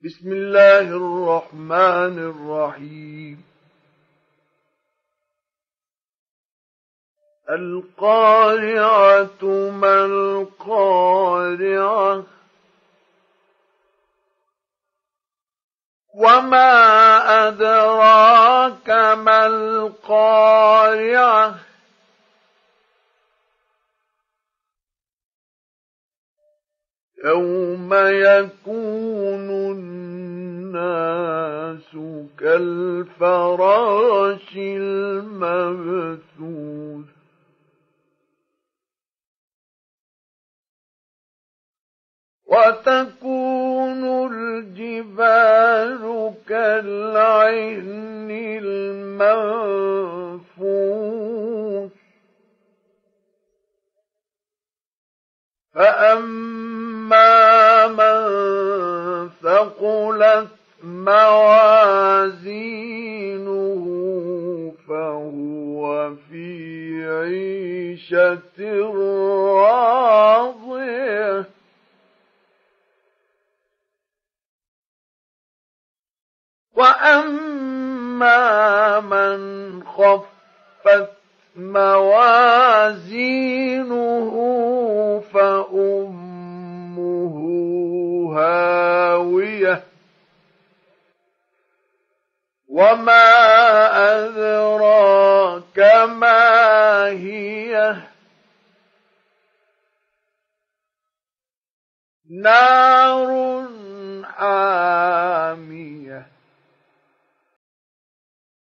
بسم الله الرحمن الرحيم. القارعة ما القارعة وما أدراك ما القارعة يوم يكون الناس كالفراش المبثوث وتكون الجبال كالعهن المنفوش فأما من ثقلت موازينه فهو في عيشة راضية وأما من خفت موازينه فأمه هاوية وما أدراك ما هي نار حامية